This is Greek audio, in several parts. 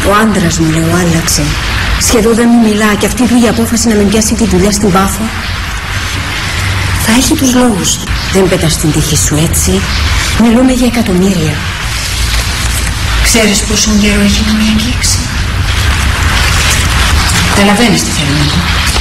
Ο άντρας μου, λέω, άλλαξε. Σχεδόν δεν μου μιλά και αυτή του η απόφαση να με πιάσει τη δουλειά στην Πάφο. Θα έχει τους λόγους. Δεν πέτας την τύχη σου, έτσι. Μιλούμε για εκατομμύρια. Ξέρεις πόσο καιρό έχει να με αγγίξει? Καταλαβαίνεις τι θέλω να πω.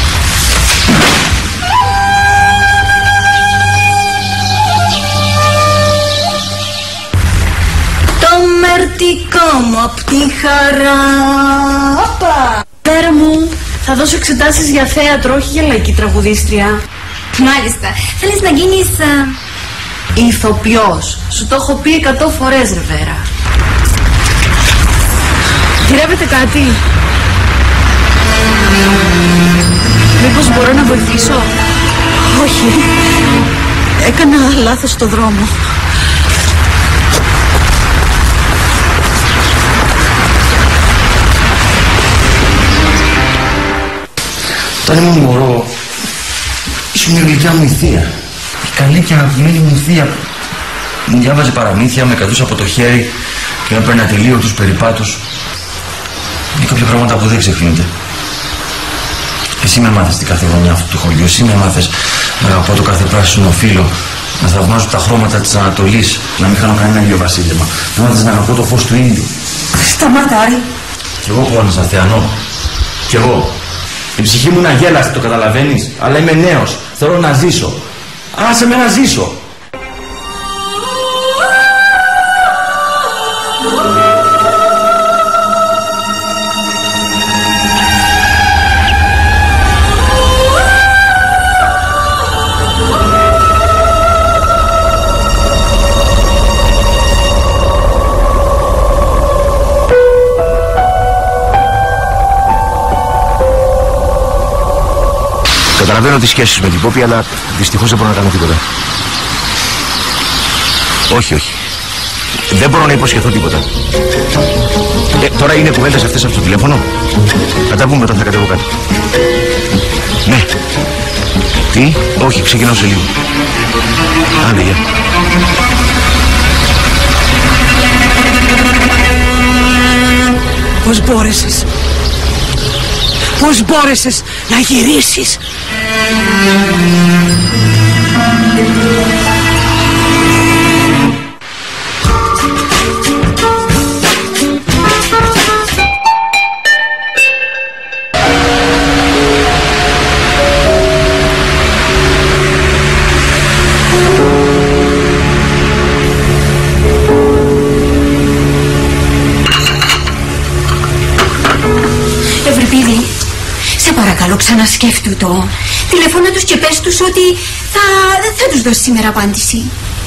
Το μερτικό μου απ' τη χαρά. Όπα! Πέρα μου, θα δώσω εξετάσεις για θέατρο, όχι για λαϊκή τραγουδίστρια. Μάλιστα. Θέλεις να γίνεις... ηθοποιός. Σου το έχω πει 100 φορές, ρε Βέρα. Γυρεύετε κάτι? Μήπως μπορώ να βοηθήσω? Όχι. Έκανα λάθος στο δρόμο. Όταν ήμουν μωρό, ήσουν η γλυκιά μου η θεία. Η καλή και αγαπημένη μου θεία. Μου διάβαζε παραμύθια, με κρατούσε από το χέρι και με παίρνει ατελείωτους περιπάτους. Είναι κάποια πράγματα που δεν ξεχνιούνται. Εσύ με μάθες την κάθε γωνιά αυτού του χωριού. Εσύ με μάθες να αγαπώ το κάθε πράσινο φύλλο, να θαυμάζω τα χρώματα της Ανατολής, να μην χάνω κανένα ηλιοβασίλεμα. Να μάθες να αγαπώ το φως του ήλιου. Σταμάτα, Άρη. Κι εγώ πόνεσα, Θεανό. Κι εγώ. Η ψυχή μου είναι αγέλαστη, το καταλαβαίνεις. Αλλά είμαι νέος. Θέλω να ζήσω. Άσε με να ζήσω. Καταλαβαίνω τις σχέσεις με την Πόπη, αλλά δυστυχώς δεν μπορώ να κάνω τίποτα. Όχι, όχι. Δεν μπορώ να υποσχεθώ τίποτα. Τώρα είναι κουβέντες αυτές από το τηλέφωνο. Θα τα πούμε όταν θα κατέβω κάτω. Ναι. Τι? Όχι, ξεκινάω σε λίγο. Άντε, γεια. Πώς μπόρεσες? Πώς μπόρεσες να γυρίσεις? Ευρυπίδη, σε παρακαλώ, ξανασκέφτου το. Τηλεφώνα τους και πες τους ότι θα τους δώσει σήμερα απάντηση.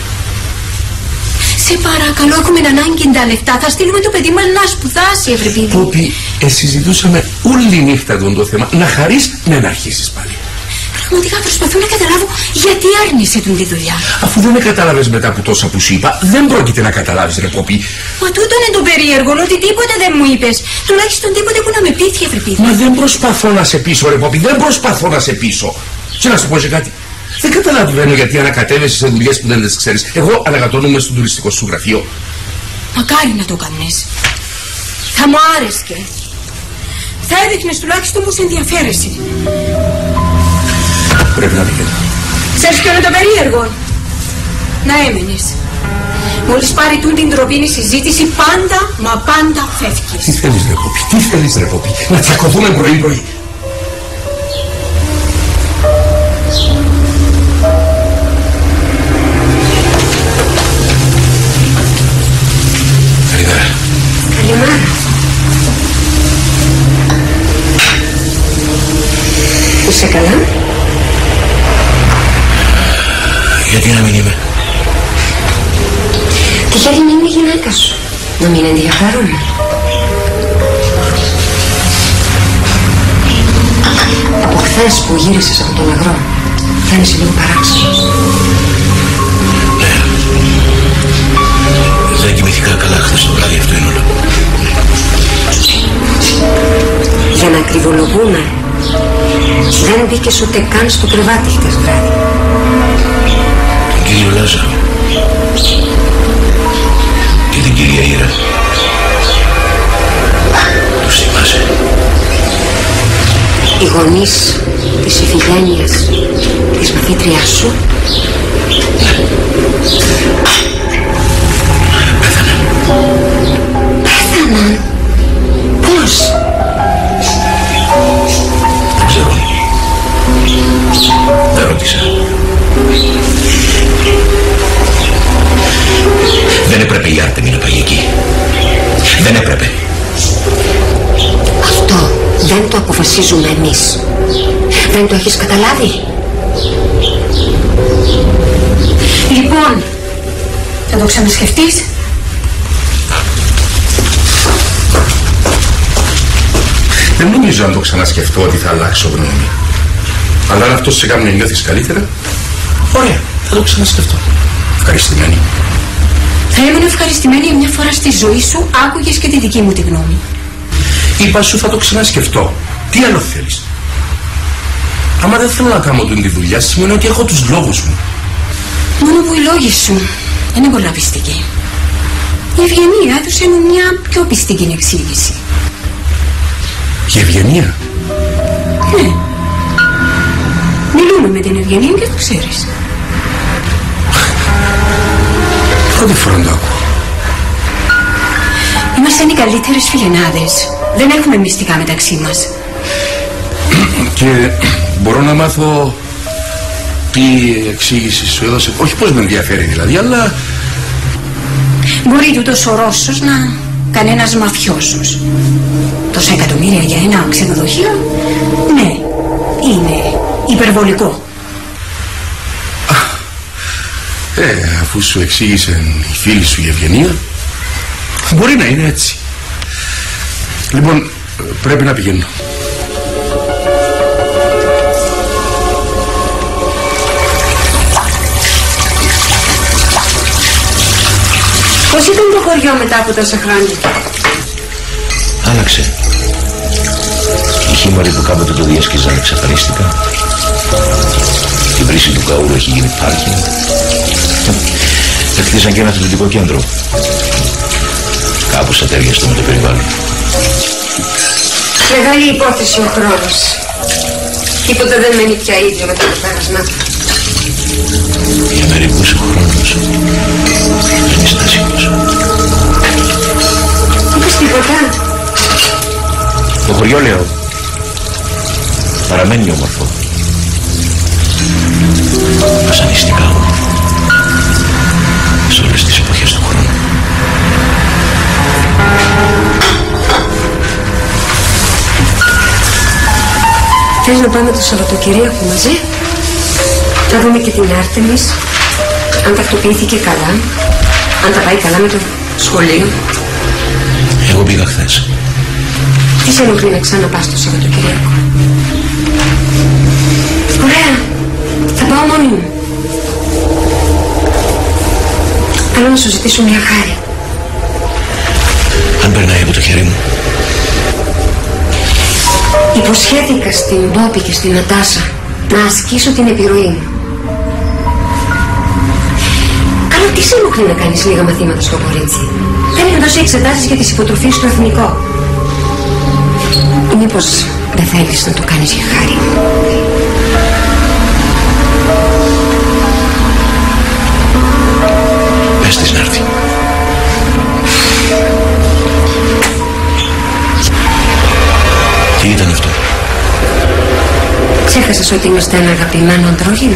Σε παρακαλώ, έχουμε ανάγκη τα λεφτά. Θα στείλουμε το παιδί μας να σπουδάσει, Ευρυπίδη. Πόπη, συζητούσαμε όλη νύχτα το θέμα. Να χαρείς, ναι, να αρχίσεις πάλι. Πραγματικά προσπαθώ να καταλάβω γιατί άρνησε τον τη δουλειά. Αφού δεν με κατάλαβες μετά από τόσα που σου είπα, δεν πρόκειται να καταλάβεις, ρε Πόπη. Μα τούτο είναι το περίεργο, ότι τίποτα δεν μου είπες. Τουλάχιστον τίποτα που να με πείθει, Ευρυπίδη. Μα δεν προσπαθώ να σε πείσω, ρε Πόπη, δεν προσπαθώ να σε πείσω. Και να σου πω σε κάτι. Δεν καταλαβαίνω γιατί ανακατεύεσαι σε δουλειές που δεν τις ξέρεις. Εγώ ανακατώνομαι στο τουριστικό σου γραφείο. Μακάρι να το κάνεις. Θα μου άρεσκε. Θα έδειχνες τουλάχιστον πως ενδιαφέρεσαι. Πρέπει να πηγαίνω. Ξέρεις ποιο είναι το περίεργο? Να έμενες. Μόλις πάρει την τροπήνη συζήτηση, πάντα, μα πάντα φεύγεις. Τι θέλεις, ρε Πόπη, τι θέλεις, ρε Πόπη? Να τσακωθούμε πρωί-πρωί? Καλημέρα. Καλημέρα. Είσαι καλά? Γιατί να μην είμαι? Τυχαίνει να είναι η γυναίκα σου. Να μην ενδιαφέρουν. Από χθες που γύρισες από τον αγρό, φαίνεσαι λίγο παράξενος. Ναι. Δεν κοιμήθηκα καλά χθες το βράδυ, αυτό είναι όλο. Για να ακριβολογούμε, δεν μπήκες ούτε καν στο κρεβάτι χτες βράδυ. Τον κύριο Λάζαρο και την κυρία Ήρα. γονείς της Ιφηγένειας, της μαθήτριάς σου? Πέθαναν. Πώς? Δεν ξέρω. Δεν ρώτησα. Δεν έπρεπε η Άρτεμι να πάει εκεί. Δεν έπρεπε. Αυτό δεν το αποφασίζουμε εμείς. Δεν το έχεις καταλάβει? Λοιπόν, θα το ξανασκεφτείς? Δεν νομίζω αν το ξανασκεφτώ ότι θα αλλάξω γνώμη. Αλλά αν αυτό σε κάνει να νιώθεις καλύτερα, ωραία, θα το ξανασκεφτώ. Ευχαριστημένη. Θα ήμουν ευχαριστημένη μια φορά στη ζωή σου, άκουγες και τη δική μου τη γνώμη. Είπα σου θα το ξανασκεφτώ. Τι άλλο θέλεις? Άμα δεν θέλω να κάνω τη δουλειά, σημαίνει ότι έχω τους λόγους μου. Μόνο που οι λόγοι σου δεν είναι πολλά πιστικοί. Η Ευγενία έδωσε μου μια πιο πιστική εξήγηση. Η Ευγενία? Ναι. Μιλούμε με την Ευγενία και το ξέρεις. Πρώτη φορά το ακούω. Είμαστε οι καλύτερες φιλενάδες. Δεν έχουμε μυστικά μεταξύ μας. Και μπορώ να μάθω τι εξήγηση σου έδωσε? Όχι πως με ενδιαφέρει δηλαδή, αλλά... Μπορεί τούτος ο Ρώσος να κάνει ένας μαφιόσος. Τόσα εκατομμύρια για ένα ξενοδοχείο? Ναι, είναι υπερβολικό. Αφού σου εξήγησε η φίλη σου η Ευγενία, μπορεί να είναι έτσι. Λοιπόν, πρέπει να πηγαίνω. Πώς ήταν το χωριό μετά από τόσα χρόνια? Άλλαξε. Οι χήμαροι που κάποτε το διέσκιζαν εξαφανίστηκαν. Η βρύση του καούρου έχει γίνει πάρκινγκ. Χτίσαν και ένα αθλητικό κέντρο. Κάπως ατέριαστο με το περιβάλλον. Μεγάλη υπόθεση ο χρόνος. Τίποτα δεν μένει πια ίδιο μετά το πέρασμα. Για μερικούς ο χρόνος δεν είναι στάσιμος. Είπες τίποτα? Το χωριό, λέω, παραμένει όμορφο. Βασανιστικά όμορφο. Σε όλες τις εποχές του χρόνου. Θες να πάμε το Σαββατοκυριακό μαζί? Να δούμε και την Άρτεμις, αν τακτοποιήθηκε καλά, αν τα πάει καλά με το σχολείο. Εγώ πήγα χθες. Τι σε ενοχλεί να ξαναπάς το Σαββατοκυριακό? Ωραία, θα πάω μόνη μου. Θέλω να σου ζητήσω μια χάρη. Αν περνάει από το χέρι μου. Υποσχέθηκα στην Μπόπη και στην Νατάσα να ασκήσω την επιρροή μου. Αλλά τι σε ενοχλεί να κάνεις λίγα μαθήματα στο κορίτσι? Δεν έχει δώσει εξετάσεις για τις υποτροφίες στο εθνικό. Ή μήπως δεν θέλεις να το κάνεις για χάρη μου? Πες της να έρθει. Τι ήταν αυτό? Ξέχασες ότι είμαστε ένα αγαπημένο αντρόγυνο?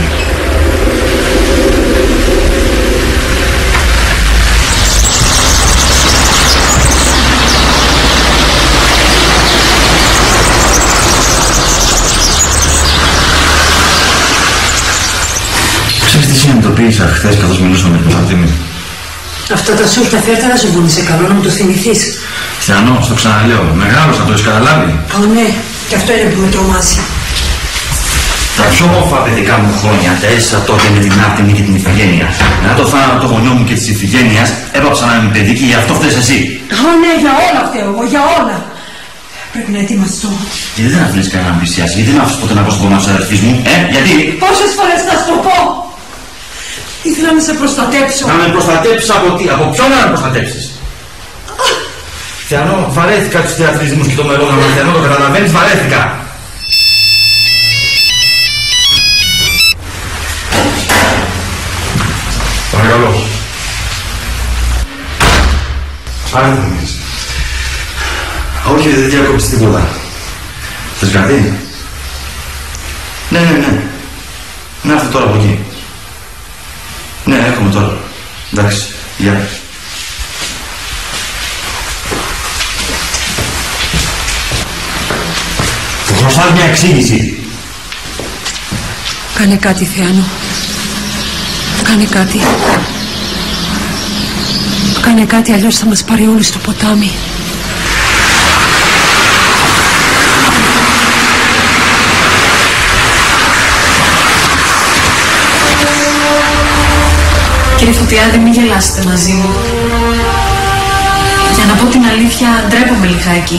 Ξέρεις τι συνειδητοποίησα χθες καθώς μιλούσαμε με τον Αρτέμι? Αυτά τα σούρτα φέρτα να σου βγουν σε καλό, να μου το θυμηθείς. Στιανό, στο ξαναλέω, μεγάλος να το έχεις καταλάβει. Ω ναι, και αυτό είναι που με τρομάζει. Τα πιο όμορφα παιδικά μου χρόνια τα έζησα τότε με την Άρτεμι και την Ιφηγένεια. Μετά το θάνατο το γονιό μου και της Ιφηγένειας έπαψα να είμαι παιδί και γι' αυτό φταίς εσύ. Ω ναι, για όλα φταίω εγώ, για όλα. Πρέπει να ετοιμαστώ. Γιατί δεν αφήνεις κανένα να πλησιάσει, γιατί δεν άφησες ποτέ να πω στον κομμάτι της αδερφής μου, γιατί? Πόσες φορές θα σου το πω? Ήθελα να σε προστατέψω. Να με προστατέψεις από τι, από ποιον να με προστατέψεις? Θεανό, βαρέθηκα τους θεατρισμούς και το μερόγραμμα, Θεανό, το καταλαβαίνεις, βαρέθηκα. Άρα δεν θα μείνεις. Όχι, δεν διακόψεις τίποτα. Θες κάτι? Ναι. Να έρθω τώρα από εκεί. Ναι, έρχομαι τώρα. Εντάξει, γεια. Του χρωστάς μια εξήγηση. Κάνε κάτι, Θεάνο. Κάνε κάτι. Κάνε κάτι, αλλιώς θα μας πάρει όλους στο ποτάμι. Κύριε Φωτιάδη, μην γελάσετε μαζί μου. Για να πω την αλήθεια, ντρέπομαι λιγάκι.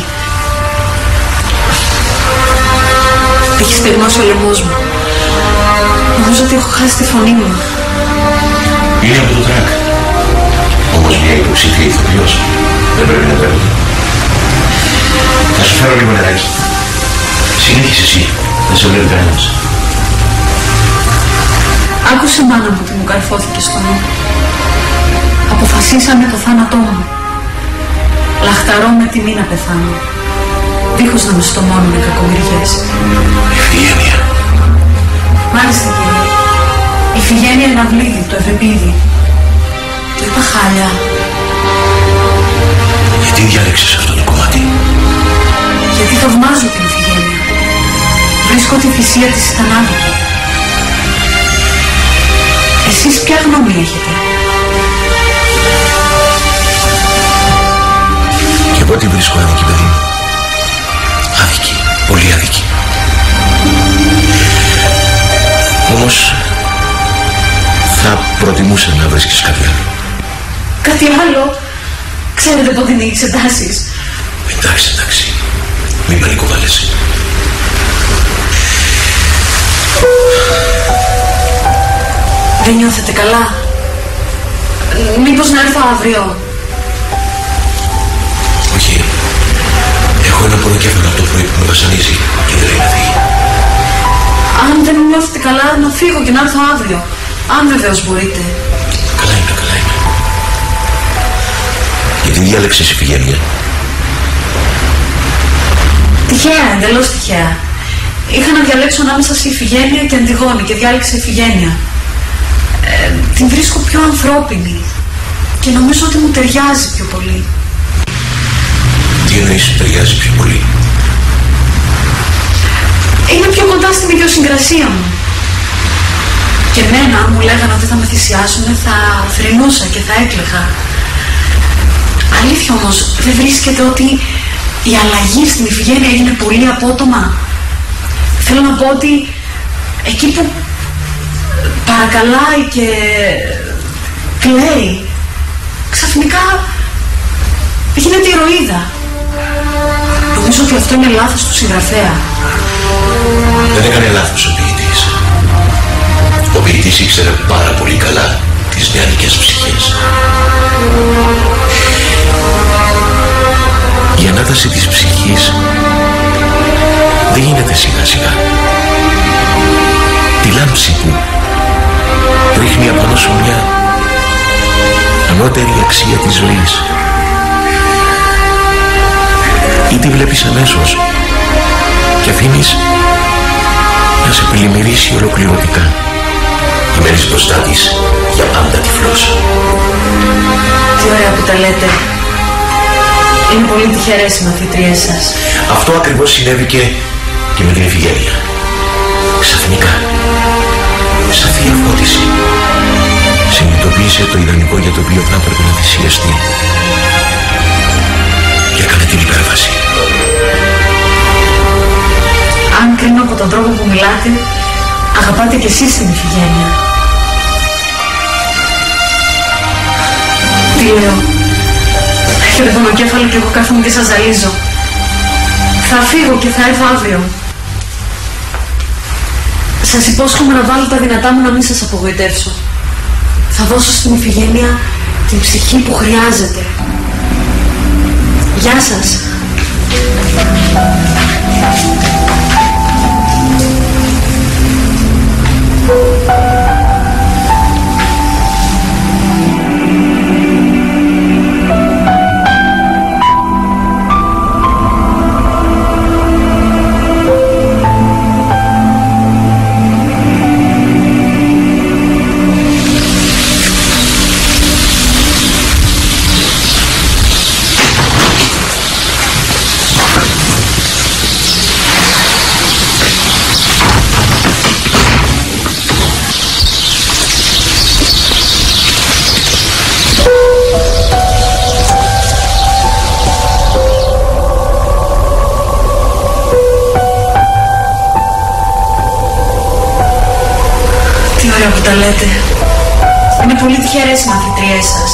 Έχει σπερμώσει ο λαιμός μου. Νομίζω ότι έχω χάσει τη φωνή μου. Είναι από το τρακ. Όμως μια υποψήφια ηθοποιός δεν πρέπει να παίρνει. Θα σου φέρω λίγο νεράκι. Συνέχισε εσύ. Δεν σε βλέπει κανένας. Άκουσε, μάνα μου, τι μου καρφώθηκε στο νου. Αποφασίσαμε το θάνατό μου. Λαχταρώ με τιμή να πεθάνω. Δίχως να με στομώνουν με κακομοιριές. Ιφηγένεια. Μάλιστα, κύριε. Η Ιφηγένεια είναι αυλίδι, το Εφεπίδι. Το είπα χάλια. Γιατί διάλεξες αυτό το κομμάτι? Γιατί θαυμάζω την Ιφηγένεια. Βρίσκω ότι η θυσία της ήταν άδικη. Εσείς ποια γνώμη έχετε? Και εγώ τι βρίσκω άδικη, παιδί μου? Άδικη, πολύ άδικη. Όμως θα προτιμούσα να βρίσκεις κάτι άλλο. Κάτι άλλο? Ξέρετε πότε είναι οι εξετάσεις? Εντάξει. Μην πανικοβάλλεσαι. Δεν νιώθετε καλά? Μήπως να έρθω αύριο? Όχι. Έχω ένα πονοκέφαλο από το πρωί που με βασανίζει και δεν λέει να φύγει. Αν δεν νιώθετε καλά, να φύγω και να έρθω αύριο. Αν βεβαίως μπορείτε. Καλά είναι. Γιατί διάλεξες Ιφηγένεια? Τυχαία, εντελώς τυχαία. Είχα να διαλέξω ανάμεσα σε Ιφηγένεια και Αντιγόνη και διάλεξα Ιφηγένεια. Την βρίσκω πιο ανθρώπινη και νομίζω ότι μου ταιριάζει πιο πολύ. Τι εννοείς ταιριάζει πιο πολύ? Είναι πιο κοντά στην ιδιοσυγκρασία μου. Και εμένα, αν μου λέγανε ότι θα με θυσιάσουνε, θα θρηνούσα και θα έκλαιγα. Αλήθεια όμως, δεν βρίσκεται ότι η αλλαγή στην Ιφηγένεια έγινε πολύ απότομα? Θέλω να πω ότι εκεί που παρακαλάει και κλαίει, ξαφνικά γίνεται ηρωίδα. Νομίζω ότι αυτό είναι λάθος του συγγραφέα. Δεν έκανε λάθος ο ποιητής. Ο ποιητής ήξερε πάρα πολύ καλά τις νεανικές ψυχές. Η ανάταση της ψυχής δεν γίνεται σιγά σιγά. Τη λάμψη που ρίχνει απάνω σου μια ανώτερη αξία της ζωής, ή τη βλέπεις αμέσως και αφήνεις να σε πλημμυρίσει ολοκληρωτικά. Μένεις μπροστά της για πάντα τυφλός. Τι ωραία που τα λέτε. Είναι πολύ τυχερές οι μαθητρίες σας. Αυτό ακριβώς συνέβη και με την Ιφηγένεια. Ξαφνικά, σαν θεία φώτιση, συνειδητοποίησε το ιδανικό για το οποίο θα έπρεπε να θυσιαστεί και έκανε την υπέρβαση. Αν κρίνω από τον τρόπο που μιλάτε, αγαπάτε κι εσείς την Ιφηγένεια. Τι λέω? Έχετε πονοκέφαλο και εγώ κάθομαι και σας ζαλίζω. Θα φύγω και θα έρθω αύριο. Σας υπόσχομαι να βάλω τα δυνατά μου να μην σας απογοητεύσω. Θα δώσω στην Ιφηγένεια την ψυχή που χρειάζεται. Γεια σας. έχει αρέσει μαθητριές σας?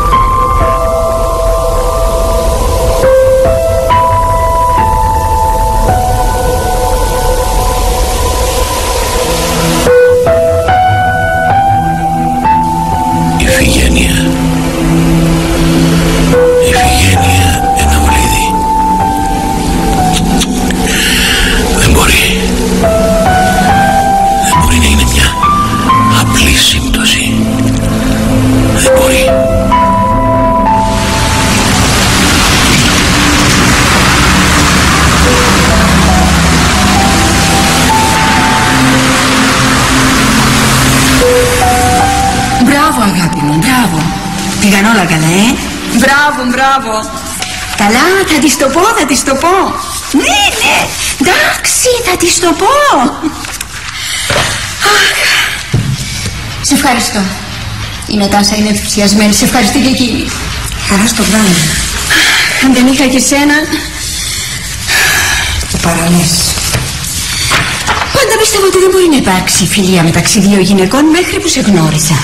Πήγαν όλα καλά, Μπράβο. Καλά, θα της το πω. Ναι, εντάξει, θα της το πω. Σε ευχαριστώ. Η Νατάσα είναι ενθουσιασμένη, σε ευχαριστεί και εκείνη. Χαρά στο πράγμα. Αν δεν είχα και σένα. Το παραλές. Πάντα πιστεύω ότι δεν μπορεί να υπάρξει φιλία μεταξύ δύο γυναικών μέχρι που σε γνώρισα.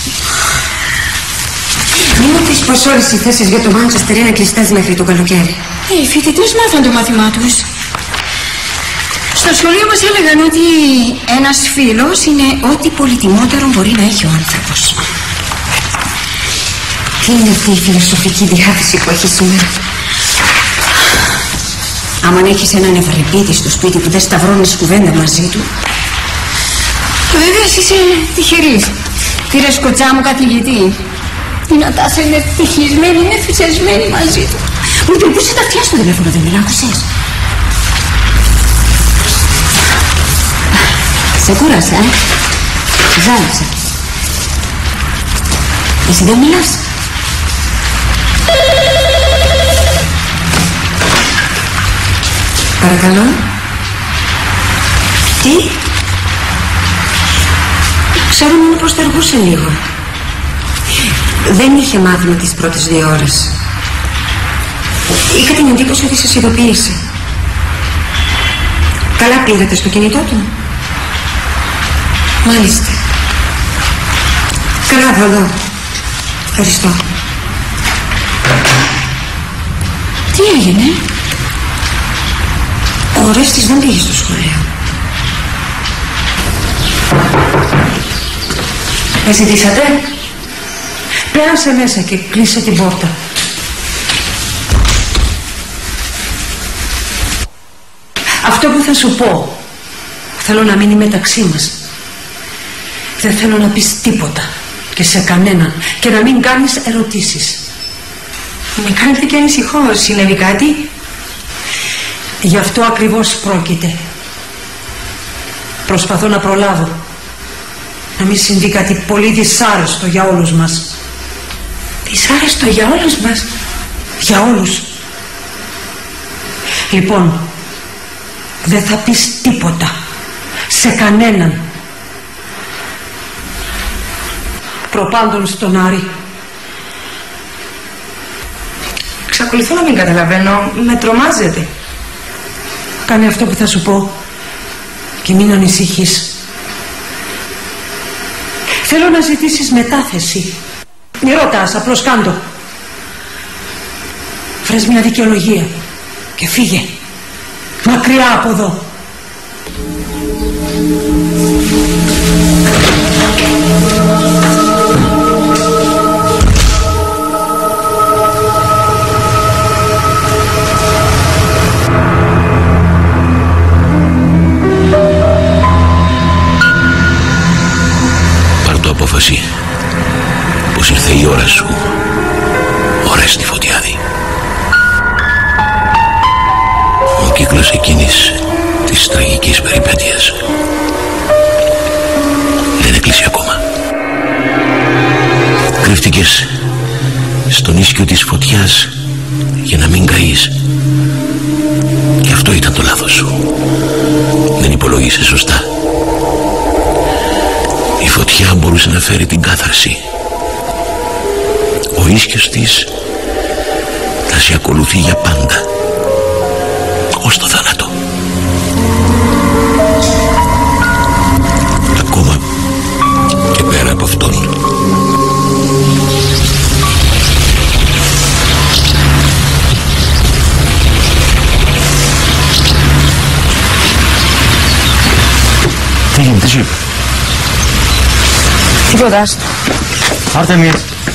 Μην μου πεις πως όλες οι θέσεις για το Μάντσεστερ είναι κλειστές μέχρι το καλοκαίρι. Οι φοιτητές μάθαν το μάθημά τους. Στο σχολείο μας έλεγαν ότι ένας φίλος είναι ό,τι πολυτιμότερο μπορεί να έχει ο άνθρωπος. Τι είναι αυτή η φιλοσοφική διάθεση που έχεις σήμερα? Άμα έχεις έναν ευρεπίτη στο σπίτι που δεν σταυρώνεις κουβέντα μαζί του, βέβαια εσύ είσαι τυχερής. Πήρες κοτσά μου καθηγητή. Η Νατάσα είναι ευτυχισμένη, είναι ενθουσιασμένη μαζί του. Μου τρυπούσε τα αυτιά στο τηλέφωνο, δεν μιλά, άκουσες? Σε κούρασα, σε ζάλισα. Εσύ δεν μιλάς? Παρακαλώ. Τι? Ξέρω μόνο πως τεργούσε λίγο. Δεν είχε μάθημα τις πρώτες 2 ώρες. Είχα την εντύπωση ότι σας ειδοποίησε. Καλά πήγατε στο κινητό του? Μάλιστα. Καλά, θα δω. Ευχαριστώ. Τι έγινε? Ο Ρέστης δεν πήγε στο σχολείο. Με ζητήσατε? Πέρασε μέσα και κλείσε την πόρτα. Αυτό που θα σου πω θέλω να μείνει μεταξύ μας. Δεν θέλω να πεις τίποτα και σε κανέναν και να μην κάνεις ερωτήσεις. Με κάνετε και ανησυχώ. Συνέβη κάτι? Γι' αυτό ακριβώς πρόκειται. Προσπαθώ να προλάβω να μην συμβεί κάτι πολύ δυσάρεστο για όλους μας. Δυσάρεστο για όλους μας? Για όλους. Λοιπόν, δεν θα πεις τίποτα σε κανέναν. Προπάντων στον Άρη. Εξακολουθώ να μην καταλαβαίνω. Με τρομάζετε. Κάνε αυτό που θα σου πω και μην ανησυχείς. Θέλω να ζητήσεις μετάθεση. Μη ρωτάς, απλώς κάντο. Βρες μια δικαιολογία και φύγε μακριά από εδώ. Πάρ' το απόφαση πως ήρθε η ώρα σου, Ορέστη Φωτιάδη. Ο κύκλος εκείνης της τραγικής περιπέτειας δεν έκλεισε ακόμα. Κρύφτηκες στον ίσκιο της φωτιάς για να μην καείς. Και αυτό ήταν το λάθος σου. Δεν υπολόγισες σωστά. Η φωτιά μπορούσε να φέρει την κάθαρση. Ο ίσκιος της θα σε ακολουθεί για πάντα, ως το θάνατο. Ακόμα και πέρα από αυτόν. είπε. Τίποτα. Άρτεμις.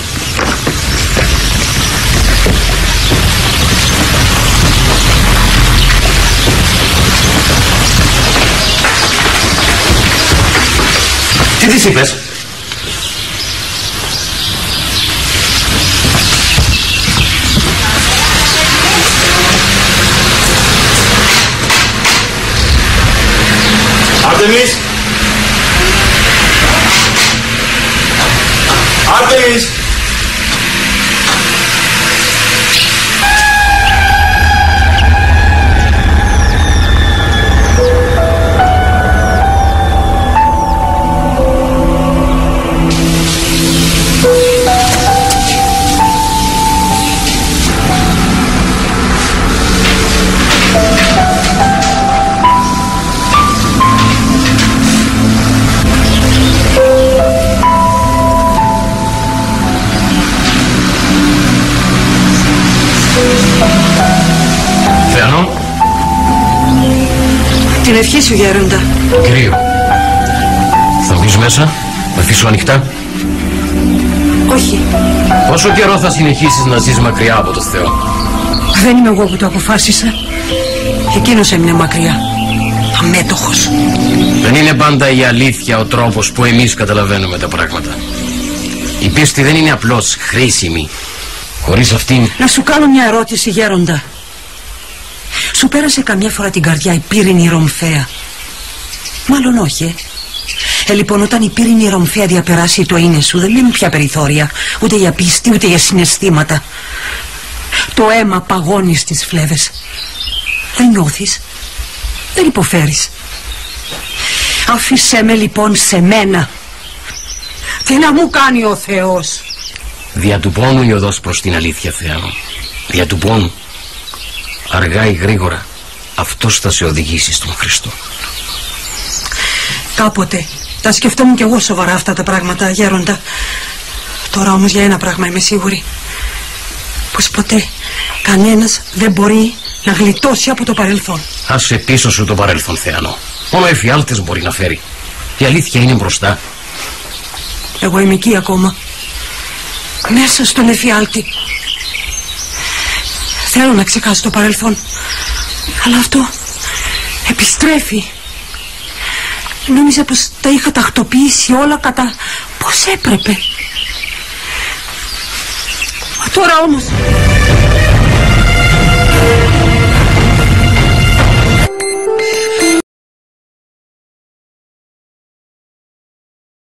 Τι της είπες? Άρτεμις! Άρτεμις! Την ευχή σου, γέροντα. Το κυρίο. Θα μπεις μέσα, με αφήσω ανοιχτά. Όχι. Πόσο καιρό θα συνεχίσεις να ζεις μακριά από το Θεό? Δεν είμαι εγώ που το αποφάσισα. Εκείνος έμεινε μακριά. Αμέτωχος. Δεν είναι πάντα η αλήθεια ο τρόπος που εμείς καταλαβαίνουμε τα πράγματα. Η πίστη δεν είναι απλώς χρήσιμη. Χωρίς αυτήν... Να σου κάνω μια ερώτηση, γέροντα. Σου πέρασε καμιά φορά την καρδιά η πύρινη ρομφαία? Μάλλον όχι. Λοιπόν, όταν η πύρινη ρομφαία διαπεράσει το είναι σου, δεν λέμε πια περιθώρια, ούτε για πίστη, ούτε για συναισθήματα. Το αίμα παγώνει στις φλέβες. Δεν νιώθεις, δεν υποφέρεις. Άφησέ με λοιπόν σε μένα. Τι να μου κάνει ο Θεός? Δια του πόνου η οδός προς την αλήθεια, Θεά μου. Δια του πόνου. Αργά ή γρήγορα αυτός θα σε οδηγήσει στον Χριστό. Κάποτε τα σκεφτόμουν κι εγώ σοβαρά αυτά τα πράγματα, γέροντα. Τώρα όμως για ένα πράγμα είμαι σίγουρη. Πως ποτέ κανένας δεν μπορεί να γλιτώσει από το παρελθόν. Άσε πίσω σου το παρελθόν, Θεάνο. Μόνο εφιάλτες μπορεί να φέρει. Η αλήθεια είναι μπροστά. Εγώ είμαι εκεί ακόμα, μέσα στον εφιάλτη. Θέλω να ξεχάσω το παρελθόν, αλλά αυτό επιστρέφει. Νόμιζα πως τα είχα τακτοποιήσει όλα κατά πως έπρεπε. Τώρα όμως